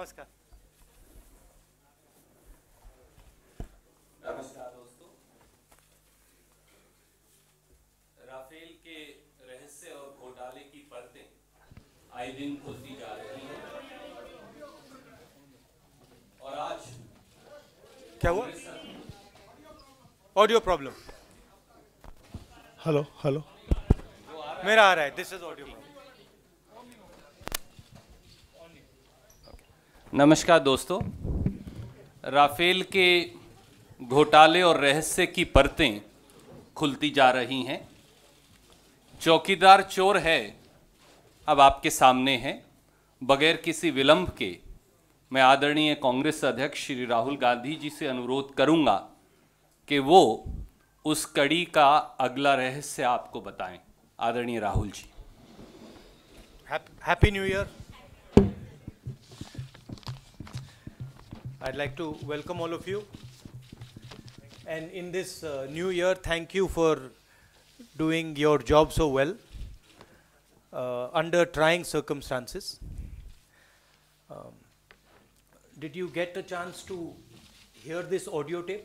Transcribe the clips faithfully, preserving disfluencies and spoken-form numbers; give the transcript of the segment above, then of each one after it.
नमस्कार। नमस्कार दोस्तों। राफेल के रहस्य और घोटाले की परतें आए दिन खुलती जा रही हैं और आज क्या हुआ? Audio problem. हेलो हेलो मेरा आ रहा है। This is audio problem. नमस्कार दोस्तों। राफेल के घोटाले और रहस्य की परतें खुलती जा रही हैं। चौकीदार चोर है अब आपके सामने है। बगैर किसी विलंब के मैं आदरणीय कांग्रेस अध्यक्ष श्री राहुल गांधी जी से अनुरोध करूंगा कि वो उस कड़ी का अगला रहस्य आपको बताएं। आदरणीय Rahul ji. Happy New Year. I'd like to welcome all of you. And in this uh, new year, thank you for doing your job so well uh, under trying circumstances. Um, did you get a chance to hear this audio tape?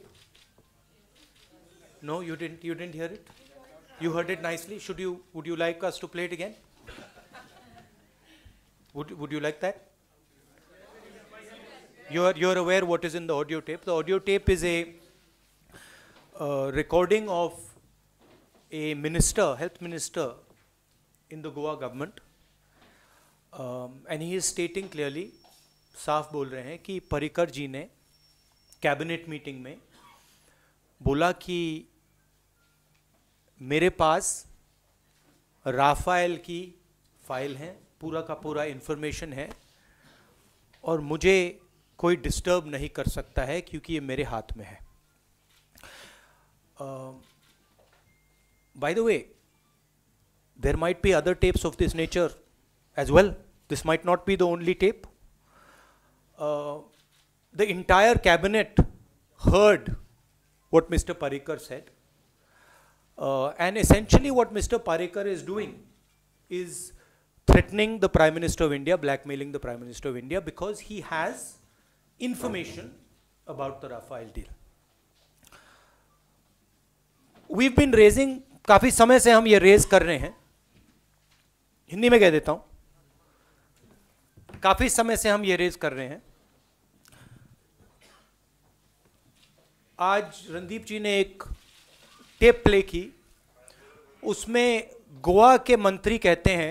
No, you didn't. You didn't hear it. You heard it nicely. Should you? Would you like us to play it again? Would Would you like that? You're You're aware what is in the audio tape. The audio tape is a uh, recording of a minister, health minister, in the Goa government, um, and he is stating clearly, साफ बोल रहे हैं कि पर्रिकर जी ने cabinet meeting में बोला कि मेरे पास राफेल की फाइल है, पूरा का पूरा इंफॉर्मेशन है और मुझे कोई डिस्टर्ब नहीं कर सकता है क्योंकि ये मेरे हाथ में है। By the way, there might be other tapes of this nature as well. This might not be the only tape. The entire cabinet heard what Mister Parrikar said, uh, and essentially what Mister Parrikar is doing is threatening the Prime Minister of India, blackmailing the Prime Minister of India because he has information about the Rafale deal. We've been raising, काफी समय से हम ये raise कर रहे हैं, हिंदी में कह देता हूं, काफी समय से हम ये रेज कर रहे हैं। आज रणदीप जी ने एक टेप प्ले की, उसमें गोवा के मंत्री कहते हैं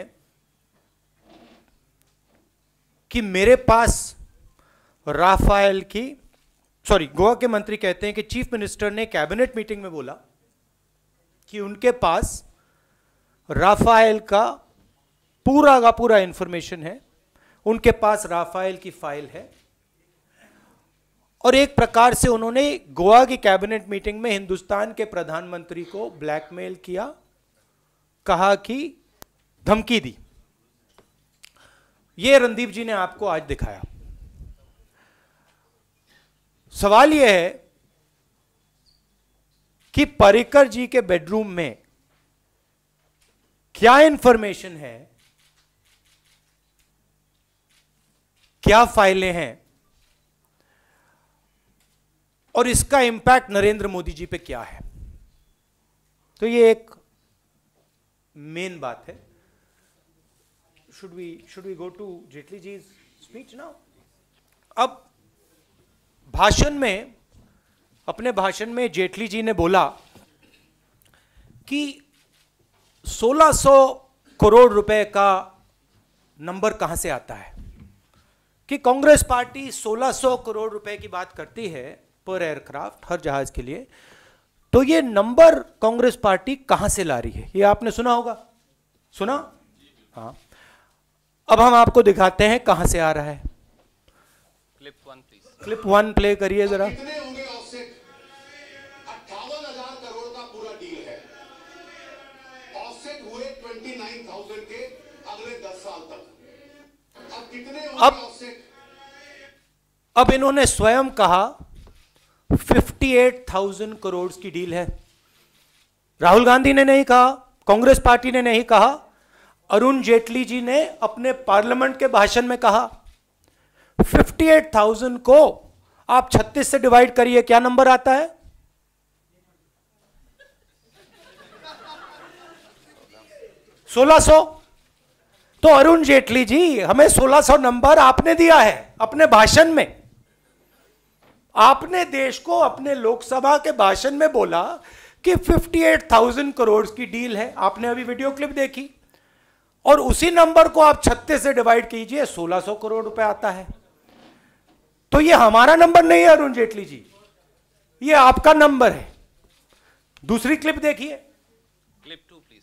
कि मेरे पास राफेल की, सॉरी गोवा के मंत्री कहते हैं कि चीफ मिनिस्टर ने कैबिनेट मीटिंग में बोला कि उनके पास राफेल का पूरा का पूरा इंफॉर्मेशन है, उनके पास राफेल की फाइल है। और एक प्रकार से उन्होंने गोवा की कैबिनेट मीटिंग में हिंदुस्तान के प्रधानमंत्री को ब्लैकमेल किया, कहा कि धमकी दी। ये रणदीप जी ने आपको आज दिखाया। सवाल यह है कि पर्रिकर जी के बेडरूम में क्या इंफॉर्मेशन है, क्या फाइलें हैं और इसका इंपैक्ट नरेंद्र मोदी जी पे क्या है। तो ये एक मेन बात है। Should we should we go to Jaitley ji speech now? अब भाषण में, अपने भाषण में जेटली जी ने बोला कि सोलह सौ करोड़ रुपए का नंबर कहां से आता है, कि कांग्रेस पार्टी सोलह सौ करोड़ रुपए की बात करती है पर एयरक्राफ्ट, हर जहाज के लिए। तो ये नंबर कांग्रेस पार्टी कहां से ला रही है, ये आपने सुना होगा, सुना? हाँ। अब हम आपको दिखाते हैं कहां से आ रहा है। Clip one please. Clip one play करिए जरा। कितने होंगे ऑफसेट? अट्ठावन हजार करोड़ का पूरा डील है। ऑफसेट हुए उनतीस हज़ार के अगले दस साल तक। अब कितने होंगे ऑफसेट? अब इन्होंने स्वयं कहा अट्ठावन हज़ार करोड़ की डील है। राहुल गांधी ने नहीं कहा, कांग्रेस पार्टी ने नहीं कहा, अरुण जेटली जी ने अपने पार्लियामेंट के भाषण में कहा अट्ठावन हज़ार को आप छत्तीस से डिवाइड करिए, क्या नंबर आता है? सोलह सौ। तो अरुण जेटली जी, हमें सोलह सौ नंबर आपने दिया है अपने भाषण में। आपने देश को अपने लोकसभा के भाषण में बोला कि अट्ठावन हज़ार करोड़ की डील है। आपने अभी वीडियो क्लिप देखी, और उसी नंबर को आप छत्तीस से डिवाइड कीजिए, सोलह सौ करोड़ रुपए आता है। तो ये हमारा नंबर नहीं है अरुण जेटली जी, ये आपका नंबर है। दूसरी क्लिप देखिए। Clip two please.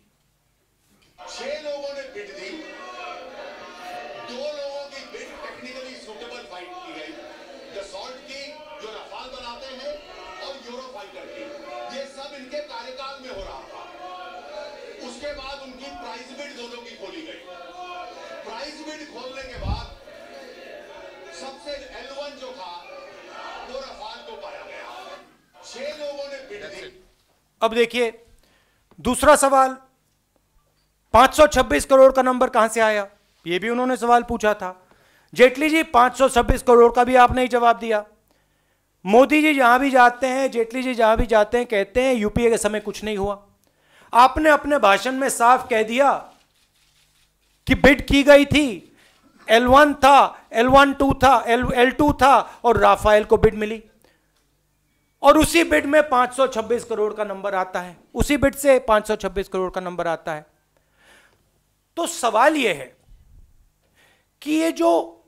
छह लोगों ने बिड दी, दो लोगों की बिड टेक्निकली सुटेबल फाइट की गई, डसॉल्ट की जो रफाल बनाते हैं और यूरोफाइटर की। ये सब इनके कार्यकाल में हो रहा था। उसके बाद उनकी प्राइस बिड दोनों की खोली गई। प्राइस बिड खोलने के बाद सबसे एल वन जो था वो रफाल को पाया गया। छह लोगों ने बिड दी। अब देखिए दूसरा सवाल, पांच सौ छब्बीस करोड़ का नंबर कहां से आया? यह भी उन्होंने सवाल पूछा था। जेटली जी, पांच सौ छब्बीस करोड़ का भी आपने ही जवाब दिया। मोदी जी जहां भी जाते हैं, जेटली जी जहां भी जाते हैं, कहते हैं यूपीए के समय कुछ नहीं हुआ। आपने अपने भाषण में साफ कह दिया कि बिड की गई थी, एल वन था, एल वन टू था, एल एल टू था, और राफेल को बिड मिली, और उसी बिड में पांच सौ छब्बीस करोड़ का नंबर आता है। उसी बिड से पांच सौ छब्बीस करोड़ का नंबर आता है। तो सवाल यह है कि ये जो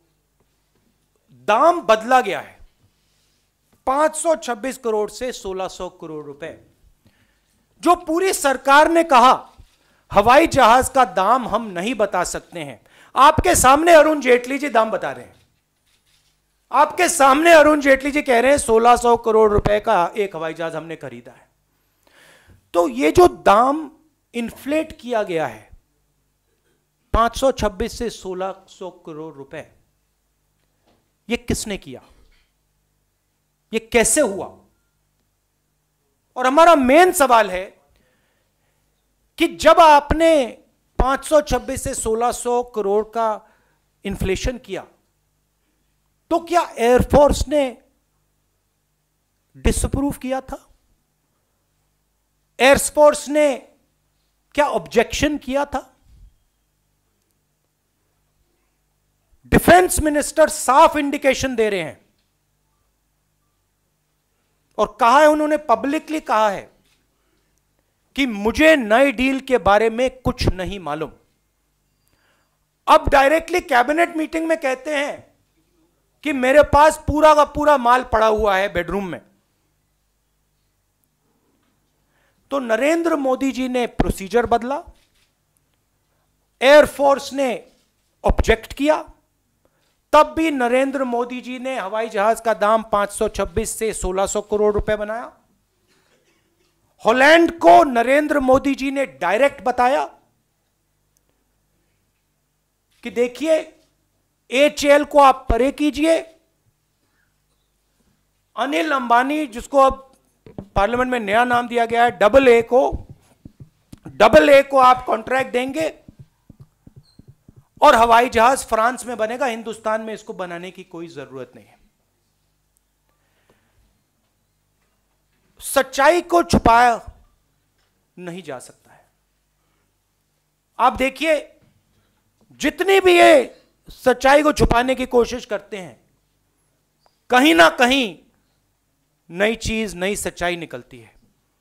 दाम बदला गया है पांच सौ छब्बीस करोड़ से सोलह सौ करोड़ रुपए, जो पूरी सरकार ने कहा हवाई जहाज का दाम हम नहीं बता सकते हैं, आपके सामने अरुण जेटली जी दाम बता रहे हैं। आपके सामने अरुण जेटली जी कह रहे हैं सोलह सौ करोड़ रुपए का एक हवाई जहाज हमने खरीदा है। तो ये जो दाम इन्फ्लेट किया गया है पांच सौ छब्बीस से सोलह सौ करोड़ रुपए, ये किसने किया? ये कैसे हुआ? और हमारा मेन सवाल है कि जब आपने पांच सौ छब्बीस से सोलह सौ करोड़ का इन्फ्लेशन किया, तो क्या एयरफोर्स ने डिसअप्रूव किया था? एयरफोर्स ने क्या ऑब्जेक्शन किया था? डिफेंस मिनिस्टर साफ इंडिकेशन दे रहे हैं, और कहा है उन्होंने, पब्लिकली कहा है कि मुझे नई डील के बारे में कुछ नहीं मालूम। अब डायरेक्टली कैबिनेट मीटिंग में कहते हैं कि मेरे पास पूरा का पूरा माल पड़ा हुआ है बेडरूम में। तो नरेंद्र मोदी जी ने प्रोसीजर बदला, एयरफोर्स ने ऑब्जेक्ट किया, तब भी नरेंद्र मोदी जी ने हवाई जहाज का दाम पांच सौ छब्बीस से सोलह सौ करोड़ रुपए बनाया। हॉलैंड को नरेंद्र मोदी जी ने डायरेक्ट बताया कि देखिए एचएएल को आप परे कीजिए, अनिल अंबानी, जिसको अब पार्लियामेंट में नया नाम दिया गया है डबल ए को, डबल ए को आप कॉन्ट्रैक्ट देंगे और हवाई जहाज फ्रांस में बनेगा, हिंदुस्तान में इसको बनाने की कोई जरूरत नहीं है। सच्चाई को छुपाया नहीं जा सकता है। आप देखिए जितनी भी ये सच्चाई को छुपाने की कोशिश करते हैं, कहीं ना कहीं नई चीज, नई सच्चाई निकलती है।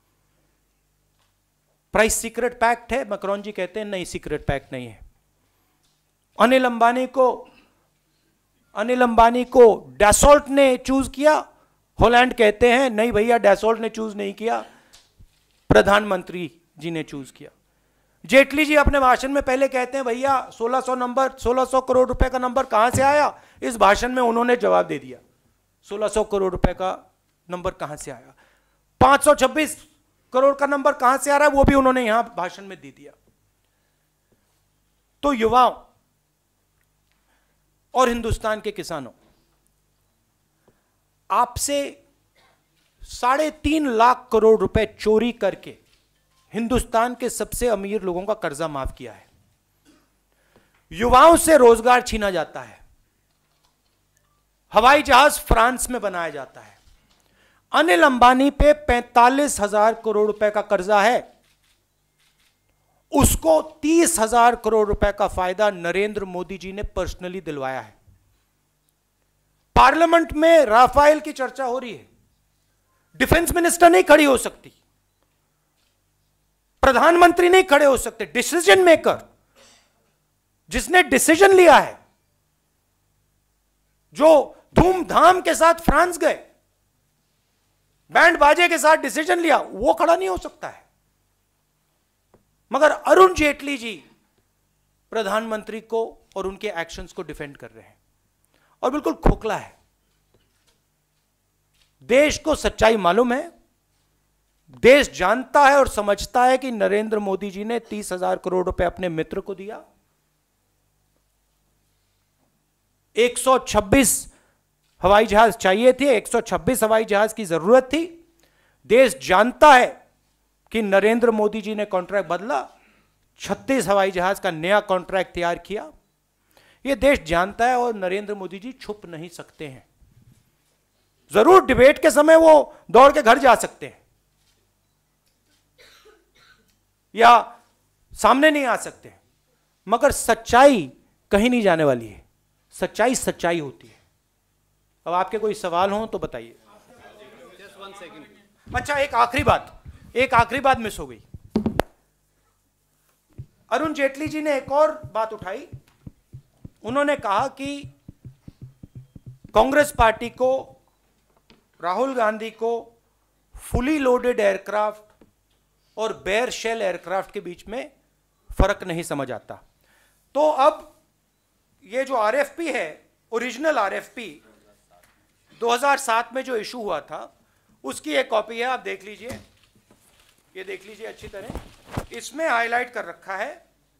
प्राइस सीक्रेट पैक्ट है, मैक्रोन जी कहते हैं नहीं, सीक्रेट पैक्ट नहीं है। अनिल अंबानी को अनिल अंबानी को डैसोल्ट ने चूज किया, हॉलैंड कहते हैं नहीं भैया डैसोल्ट ने चूज नहीं किया, प्रधानमंत्री जी ने चूज किया। जेटली जी अपने भाषण में पहले कहते हैं भैया सोलह सौ नंबर, सोलह सौ करोड़ रुपए का नंबर कहां से आया? इस भाषण में उन्होंने जवाब दे दिया सोलह सौ करोड़ रुपए का नंबर कहां से आया। पांच सौ छब्बीस करोड़ का नंबर कहां से आ रहा है वो भी उन्होंने यहां भाषण में दे दिया। तो युवाओं और हिंदुस्तान के किसानों, आपसे साढ़े तीन लाख करोड़ रुपए चोरी करके हिंदुस्तान के सबसे अमीर लोगों का कर्जा माफ किया है। युवाओं से रोजगार छीना जाता है, हवाई जहाज फ्रांस में बनाया जाता है। अनिल अंबानी पे पैंतालीस हजार करोड़ रुपए का कर्जा है, उसको तीस हजार करोड़ रुपए का फायदा नरेंद्र मोदी जी ने पर्सनली दिलवाया है। पार्लियामेंट में राफेल की चर्चा हो रही है, डिफेंस मिनिस्टर नहीं खड़ी हो सकती, प्रधानमंत्री नहीं खड़े हो सकते, डिसीजन मेकर जिसने डिसीजन लिया है, जो धूमधाम के साथ फ्रांस गए, बैंड बाजे के साथ डिसीजन लिया, वो खड़ा नहीं हो सकता है। मगर अरुण जेटली जी प्रधानमंत्री को और उनके एक्शंस को डिफेंड कर रहे हैं और बिल्कुल खोखला है। देश को सच्चाई मालूम है, देश जानता है और समझता है कि नरेंद्र मोदी जी ने तीस हजार करोड़ रुपए अपने मित्र को दिया, एक सौ छब्बीस हवाई जहाज चाहिए थे, एक सौ छब्बीस हवाई जहाज की जरूरत थी। देश जानता है कि नरेंद्र मोदी जी ने कॉन्ट्रैक्ट बदला, छत्तीस हवाई जहाज का नया कॉन्ट्रैक्ट तैयार किया। यह देश जानता है और नरेंद्र मोदी जी छुप नहीं सकते हैं। जरूर डिबेट के समय वो दौड़ के घर जा सकते हैं या सामने नहीं आ सकते, मगर सच्चाई कहीं नहीं जाने वाली है। सच्चाई सच्चाई होती है। अब आपके कोई सवाल हो तो बताइए। अच्छा, एक आखिरी बात एक आखिरी बात मिस हो गई। अरुण जेटली जी ने एक और बात उठाई। उन्होंने कहा कि कांग्रेस पार्टी को, राहुल गांधी को फुली लोडेड एयरक्राफ्ट और बेयर शेल एयरक्राफ्ट के बीच में फर्क नहीं समझ आता। तो अब ये जो आरएफपी है, ओरिजिनल आरएफपी दो हज़ार सात में जो इशू हुआ था, उसकी एक कॉपी है, आप देख लीजिए। ये देख लीजिए अच्छी तरह, इसमें हाईलाइट कर रखा है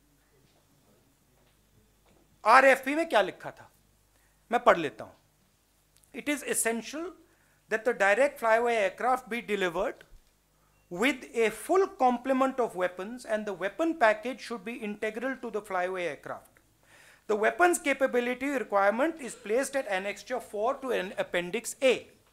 आरएफपी में क्या लिखा था। मैं पढ़ लेता हूं। It is essential that the direct flyover aircraft be delivered with a full complement of weapons, and the weapon package should be integral to the flyaway aircraft. The weapons capability requirement is placed at Annexure four to an Appendix A.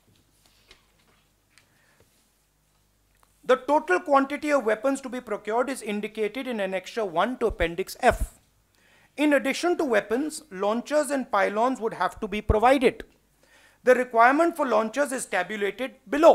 The total quantity of weapons to be procured is indicated in Annexure one to Appendix F. In addition to weapons, launchers and pylons would have to be provided. The requirement for launchers is tabulated below.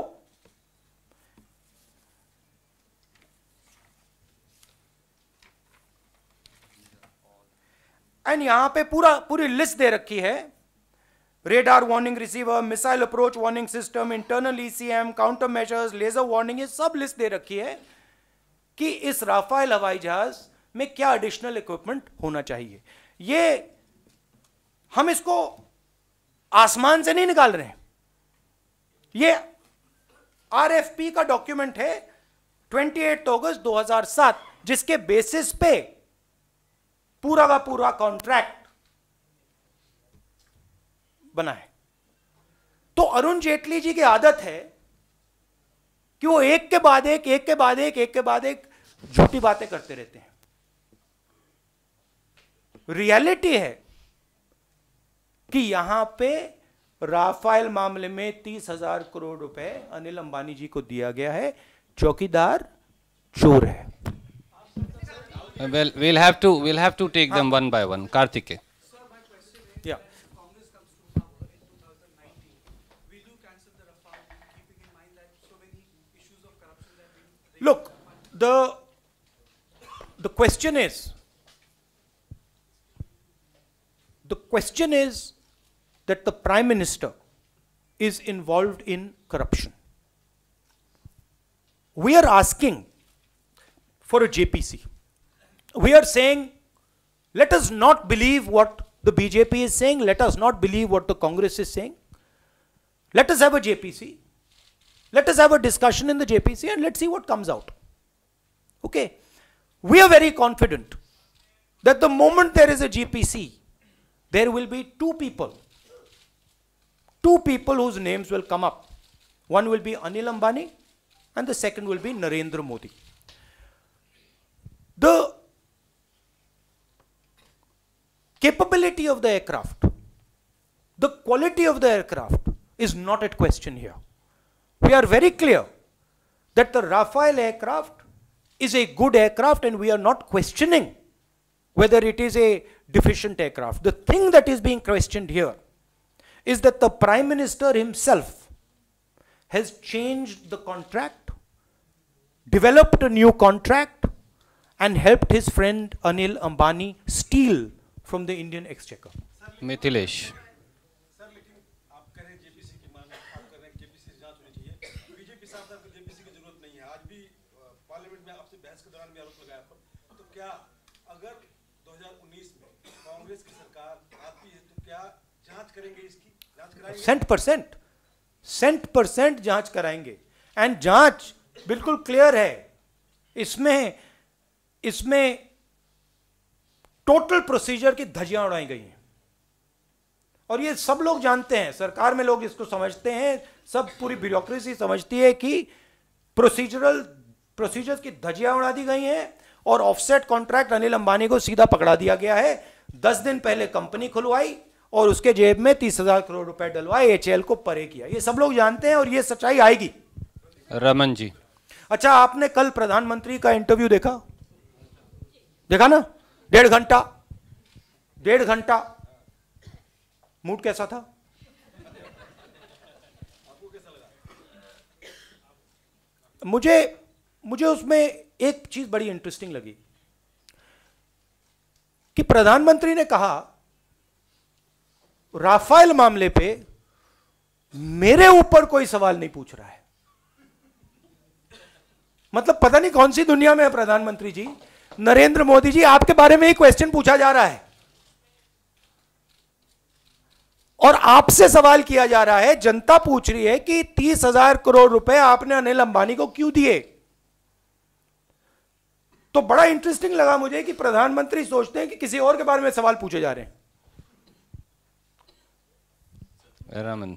And यहां पे पूरा पूरी list दे रखी है। Radar warning receiver, missile approach warning system, internal ECM, counter measures, laser warning, ये सब list दे रखी है कि इस राफेल हवाई जहाज में क्या एडिशनल इक्विपमेंट होना चाहिए। ये हम इसको आसमान से नहीं निकाल रहे हैं, ये आरएफपी का डॉक्यूमेंट है अट्ठाईस अगस्त दो हज़ार सात, जिसके बेसिस पे पूरा का पूरा कॉन्ट्रैक्ट बना है। तो अरुण जेटली जी की आदत है कि वो एक के बाद एक एक के बाद एक एक के बाद एक झूठी बातें करते रहते हैं। रियलिटी है कि यहां पे राफेल मामले में तीस हजार करोड़ रुपए अनिल अंबानी जी को दिया गया है। चौकीदार चोर है। Well, we'll have to we'll have to take them one by one. Karthike. Yeah. Congress comes to power in two thousand nineteen. Will you cancel the Rafale, keeping in mind that so many issues of corruption that have been? Look, the the question is the question is that the Prime Minister is involved in corruption. We are asking for a J P C. We are saying, let us not believe what the B J P is saying, let us not believe what the Congress is saying. Let us have a J P C. Let us have a discussion in the J P C and let's see what comes out. Okay. We are very confident that the moment there is a G P C, there will be two people, two people whose names will come up. One will be Anil Ambani and the second will be Narendra Modi. The capability of the aircraft The quality of the aircraft is not at question here. We are very clear that the Rafale aircraft is a good aircraft and we are not questioning whether it is a deficient aircraft. The thing that is being questioned here is that the Prime Minister himself has changed the contract, developed a new contract, and helped his friend Anil Ambani steal from the Indian exchequer. Mithilesh, sir लेकिन आप कह रहे हैं JPC की मांग, आप कर रहे हैं जेपीसी से जांच होनी चाहिए। बीजेपी साहब को जेपीसी की जरूरत नहीं है। आज भी पार्लियामेंट में आपसे बहस के दौरान भी आरोप लगाया पर, तो क्या अगर दो हज़ार उन्नीस में कांग्रेस की सरकार आती है तो क्या जांच करेंगे, इसकी जांच कराएंगे? सेंट परसेंट सेंट परसेंट जांच कराएंगे। एंड जांच बिल्कुल क्लियर है। इसमें इसमें टोटल प्रोसीजर की धज्जियां उड़ाई गई हैं और ये सब लोग जानते हैं, सरकार में लोग इसको समझते हैं, सब पूरी ब्यूरोक्रेसी समझती है कि प्रोसीजरल प्रोसीजर्स की धज्जियां उड़ा दी गई हैं और ऑफसेट कॉन्ट्रैक्ट अनिल अंबानी को सीधा पकड़ा दिया गया है। दस दिन पहले कंपनी खुलवाई और उसके जेब में तीस हजार करोड़ रुपए डलवाए, एचएएल को परे किया। ये सब लोग जानते हैं और ये सच्चाई आएगी। रमन जी, अच्छा, आपने कल प्रधानमंत्री का इंटरव्यू देखा देखा ना? डेढ़ घंटा डेढ़ घंटा मूड कैसा था? मुझे मुझे उसमें एक चीज बड़ी इंटरेस्टिंग लगी कि प्रधानमंत्री ने कहा राफेल मामले पे मेरे ऊपर कोई सवाल नहीं पूछ रहा है। मतलब पता नहीं कौन सी दुनिया में है प्रधानमंत्री जी। नरेंद्र मोदी जी, आपके बारे में ही क्वेश्चन पूछा जा रहा है और आपसे सवाल किया जा रहा है। जनता पूछ रही है कि तीस हजार करोड़ रुपए आपने अनिल अंबानी को क्यों दिए। तो बड़ा इंटरेस्टिंग लगा मुझे कि प्रधानमंत्री सोचते हैं कि किसी और के बारे में सवाल पूछे जा रहे हैं। रमन,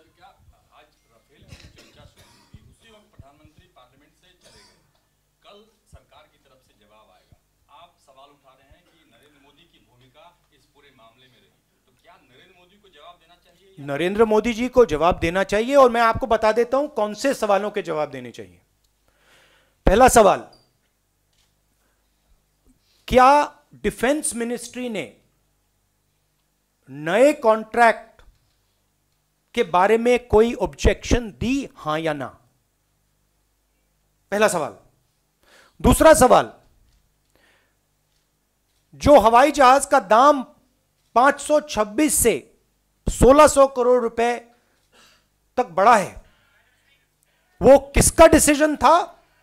नरेंद्र मोदी जी को जवाब देना चाहिए और मैं आपको बता देता हूं कौन से सवालों के जवाब देने चाहिए। पहला सवाल, क्या डिफेंस मिनिस्ट्री ने नए कॉन्ट्रैक्ट के बारे में कोई ऑब्जेक्शन दी, हां या ना? पहला सवाल। दूसरा सवाल, जो हवाई जहाज का दाम पांच सौ छब्बीस से सोलह सौ करोड़ रुपए तक बढ़ा है, वो किसका डिसीजन था?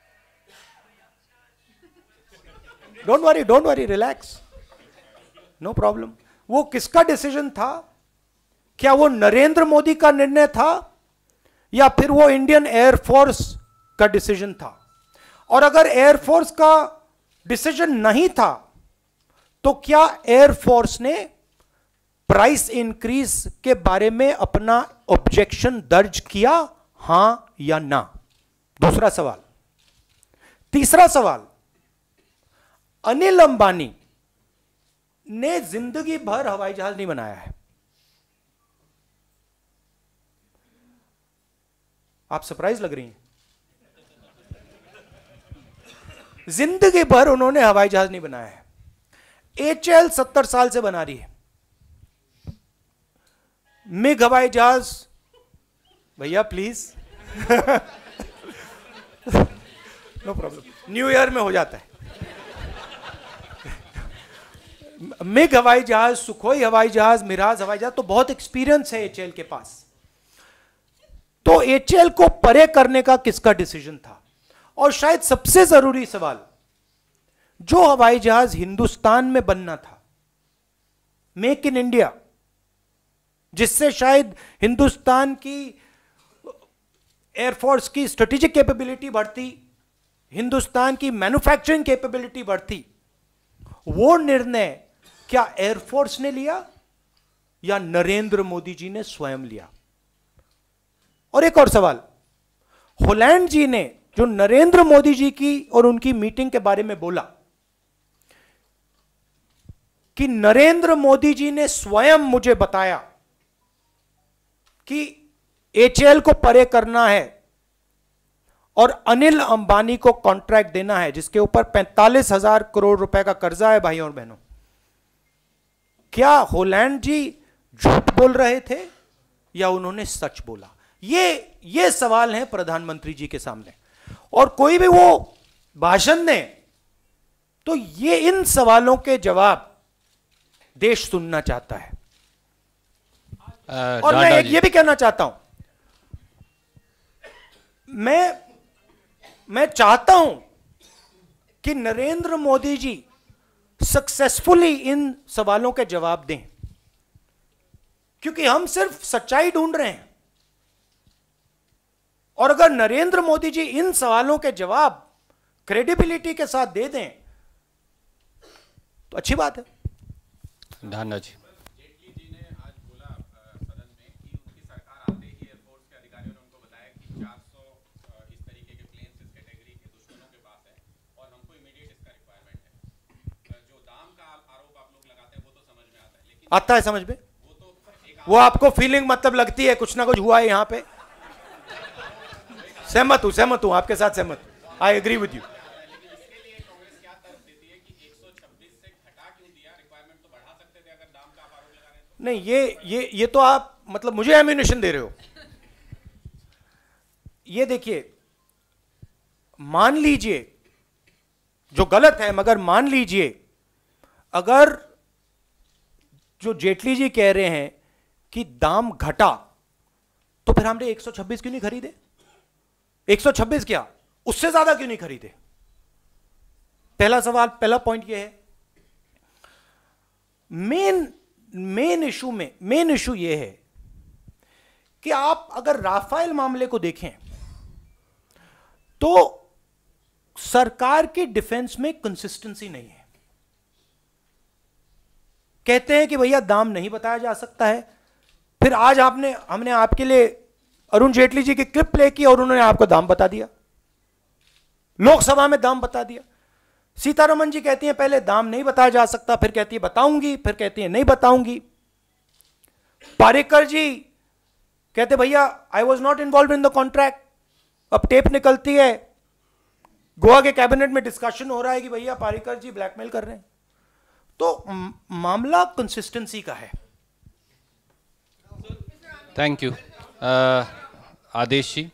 Don't worry don't worry relax, no problem. वो किसका डिसीजन था? क्या वो नरेंद्र मोदी का निर्णय था या फिर वो इंडियन एयरफोर्स का डिसीजन था? और अगर एयरफोर्स का डिसीजन नहीं था तो क्या एयरफोर्स ने प्राइस इंक्रीज के बारे में अपना ऑब्जेक्शन दर्ज किया, हां या ना? दूसरा सवाल। तीसरा सवाल, अनिल अंबानी ने जिंदगी भर हवाई जहाज नहीं बनाया है। आप सरप्राइज लग रही हैं। जिंदगी भर उन्होंने हवाई जहाज नहीं बनाया है। एचएएल सत्तर साल से बना रही है। मिग हवाई जहाज, भैया please no problem, new year में हो जाता है। मिग हवाई जहाज, सुखोई हवाई जहाज, मिराज हवाई जहाज, तो बहुत एक्सपीरियंस है एचएएल के पास। तो एचएएल को परे करने का किसका डिसीजन था? और शायद सबसे जरूरी सवाल, जो हवाई जहाज हिंदुस्तान में बनना था, मेक इन इंडिया, जिससे शायद हिंदुस्तान की एयरफोर्स की स्ट्रेटेजिक कैपेबिलिटी बढ़ती, हिंदुस्तान की मैन्युफैक्चरिंग कैपेबिलिटी बढ़ती, वो निर्णय क्या एयरफोर्स ने लिया या नरेंद्र मोदी जी ने स्वयं लिया? और एक और सवाल, होलैंड जी ने जो नरेंद्र मोदी जी की और उनकी मीटिंग के बारे में बोला कि नरेंद्र मोदी जी ने स्वयं मुझे बताया कि एचएएल को परे करना है और अनिल अंबानी को कॉन्ट्रैक्ट देना है जिसके ऊपर पैंतालीस हजार करोड़ रुपए का कर्जा है भाइयों और बहनों, क्या होलैंड जी झूठ बोल रहे थे या उन्होंने सच बोला? ये ये सवाल है प्रधानमंत्री जी के सामने। और कोई भी वो भाषण दे तो ये इन सवालों के जवाब देश सुनना चाहता है। uh, और मैं एक ये भी कहना चाहता हूं, मैं मैं चाहता हूं कि नरेंद्र मोदी जी सक्सेसफुली इन सवालों के जवाब दें, क्योंकि हम सिर्फ सच्चाई ढूंढ रहे हैं। और अगर नरेंद्र मोदी जी इन सवालों के जवाब क्रेडिबिलिटी के साथ दे दें तो अच्छी बात है। ढांडा जी। जेटली जी ने आज बोला अ, सदन में कि उनकी सरकार आते ही एयरफोर्स के अधिकारियों ने उनको बताया कि चार सौ अ, इस तरीके के प्लेन्स इस कैटेगरी के दुश्मनों के पास है और हमको इमीडिएट इसका रिक्वायरमेंट है। अ, जो दाम का आप- आरोप आप लोग लगाते हैं वो तो समझ में आता है, लेकिन आता है समझ में? वो तो एक वो आपको फीलिंग मतलब लगती है कुछ ना कुछ हुआ है यहां पे। सहमत हूं सहमत हूं आपके साथ सहमत हूं, आई एग्री विद यू। लेकिन इसके लिए कांग्रेस क्या तर्क देती है कि एक सौ छब्बीस से घटा क्यों दिया? रिक्वायरमेंट तो बढ़ा सकते थे अगर दाम का आप आरोप लगा रहे हैं तो। नहीं, ये ये ये तो आप मतलब मुझे एम्यूनेशन दे रहे हो। ये देखिए, मान लीजिए जो गलत है मगर मान लीजिए अगर जो जेटली जी कह रहे हैं कि दाम घटा तो फिर हमने एक सौ छब्बीस क्यों नहीं खरीदे? एक सौ छब्बीस क्या, उससे ज्यादा क्यों नहीं खरीदे? पहला सवाल, पहला पॉइंट यह है। मेन मेन इशू में मेन इशू यह है कि आप अगर राफेल मामले को देखें तो सरकार की डिफेंस में कंसिस्टेंसी नहीं है। कहते हैं कि भैया दाम नहीं बताया जा सकता है, फिर आज आपने हमने आपके लिए अरुण जेटली जी की क्लिप प्ले की और उन्होंने आपको दाम बता दिया, लोकसभा में दाम बता दिया। सीतारमन जी कहती हैं पहले दाम नहीं बताया जा सकता, फिर कहती है बताऊंगी, फिर कहती है नहीं बताऊंगी। पारेकर जी कहते भैया I was not involve in the contract. अब टेप निकलती है, गोवा के कैबिनेट में डिस्कशन हो रहा है कि भैया पारेकर जी ब्लैकमेल कर रहे हैं। तो मामला कंसिस्टेंसी का है। Thank you. आदेश जी।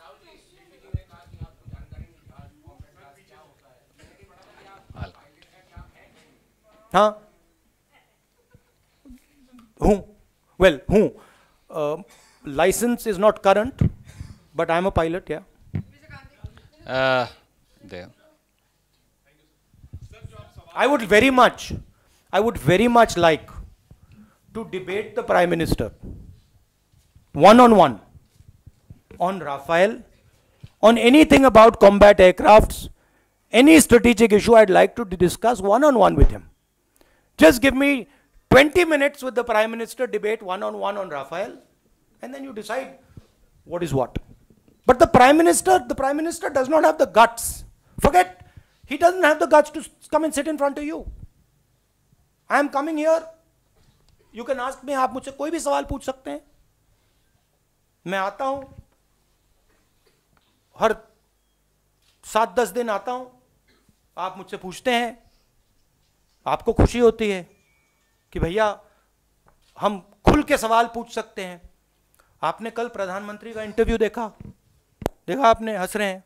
हाँ हूं, वेल हूं। License is not current but I am a pilot. Yeah there. I would very much, I would very much like to debate the Prime Minister one on one on Rafale, on anything about combat aircrafts, any strategic issue I'd like to discuss one on one with him. Just give me twenty minutes with the Prime Minister, debate one on one on Rafale, and then you decide what is what. But the Prime Minister, the Prime Minister does not have the guts. Forget, he doesn't have the guts to come and sit in front of you. I am coming here. You can ask me, आप मुझसे कोई भी सवाल पूछ सकते हैं। मैं आता हूं, हर सात दस दिन आता हूं, आप मुझसे पूछते हैं, आपको खुशी होती है कि भैया हम खुल के सवाल पूछ सकते हैं। आपने कल प्रधानमंत्री का इंटरव्यू देखा देखा आपने, हंस रहे हैं।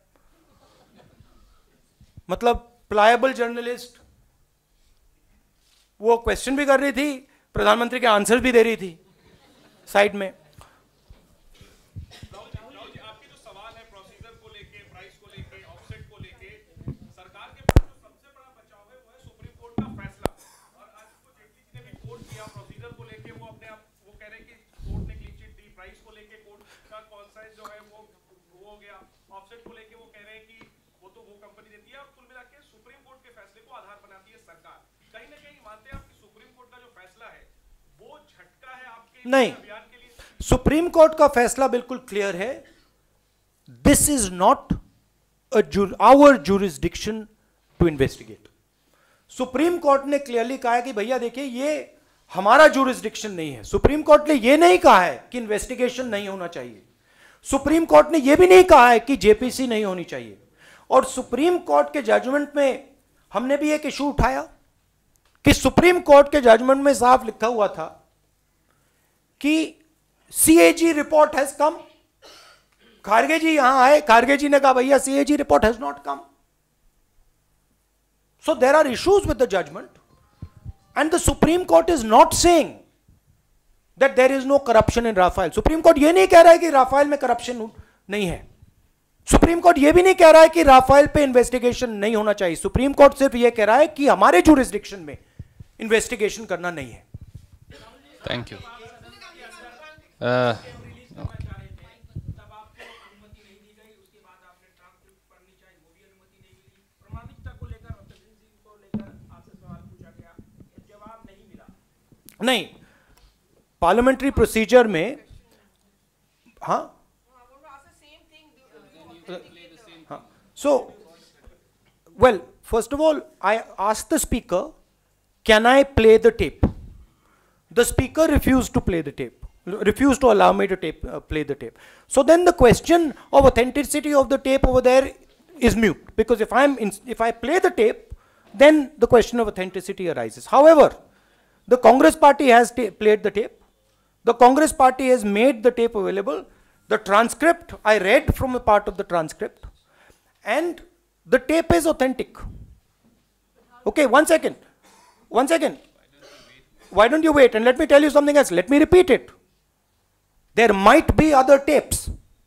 मतलब प्लायबल जर्नलिस्ट, वो क्वेश्चन भी कर रही थी, प्रधानमंत्री के आंसर भी दे रही थी साइड में। राहुल जी, आपके जो सवाल है प्रोसीजर को लेके, प्राइस को लेके, ऑफसेट को लेके, सरकार के पास जो सबसे बड़ा बचाव है वो है सुप्रीम कोर्ट का फैसला। और आज को जेटली जी ने भी कोर्ट किया प्रोसीजर को लेके, वो अपने आप वो कह रहे हैं कि कोर्ट ने क्लीन चिट दी। प्राइस को लेके कोर्ट का कॉन्सेंस जो है वो वो हो गया। ऑफसेट को लेके वो कह रहे हैं कि वो तो वो कंपनी देती है। और कुल मिला के सुप्रीम कोर्ट के फैसले को आधार बनाती है सरकार। कहीं ना कहीं मानते हैं आप कि सुप्रीम कोर्ट का जो फैसला है वो झटका है आपके नहीं, अभियान के लिए? सुप्रीम कोर्ट का फैसला बिल्कुल क्लियर है। This is not our jurisdiction to investigate. Supreme court ने क्लियरली कहा है कि भैया देखिए, ये हमारा जुरिस्डिक्शन नहीं है। सुप्रीम कोर्ट ने यह नहीं कहा है कि इन्वेस्टिगेशन नहीं होना चाहिए। सुप्रीम कोर्ट ने यह भी नहीं कहा है कि जेपीसी नहीं होनी चाहिए। और सुप्रीम कोर्ट के जजमेंट में हमने भी एक इशू उठाया कि सुप्रीम कोर्ट के जजमेंट में साफ लिखा हुआ था कि CAG report has come. Kharge ji यहां आए, खारगे जी ने कहा भैया CAG report has not come. So there are issues with the judgment and the supreme court is not saying that there is no corruption in Rafale. Supreme court यह नहीं कह रहा है कि राफेल में करप्शन नहीं है। सुप्रीम कोर्ट यह भी नहीं कह रहा है कि राफेल पे इन्वेस्टिगेशन नहीं होना चाहिए। सुप्रीम कोर्ट सिर्फ यह कह रहा है कि हमारे जुरिस्डिक्शन में इन्वेस्टिगेशन करना नहीं है। Thank you. नहीं, पार्लियामेंट्री प्रोसीजर में हाँ So, well, first of all, I asked the speaker, can I play the tape? The speaker refused to play the tape, refused to allow me to tape, uh, play the tape. So then the question of authenticity of the tape over there is mute, because if I'm in, if I play the tape, then the question of authenticity arises. However, the Congress party has played the tape. The Congress party has made the tape available. The transcript, I read from a part of the transcript. And the tape is authentic. Okay, one second. One second. Why don't you wait? And let me tell you something else. Let me repeat it. There might be other tapes.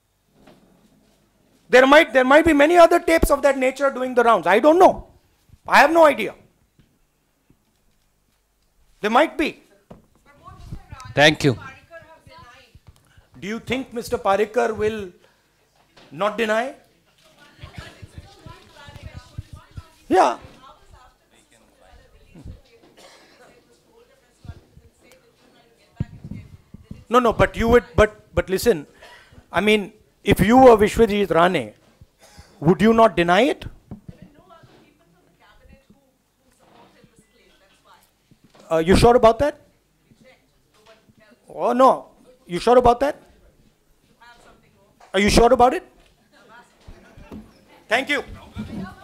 There might, there might be many other tapes of that nature doing the rounds. I don't know. I have no idea. There might be. Thank you. Do you think Mister Parikar will not deny? Yeah. No, no, but you would, but, but listen, I mean, if you were Vishwajit Rane, would you not deny it? Uh, you sure about that? Oh no, you sure about that? Are you sure about it? Thank you.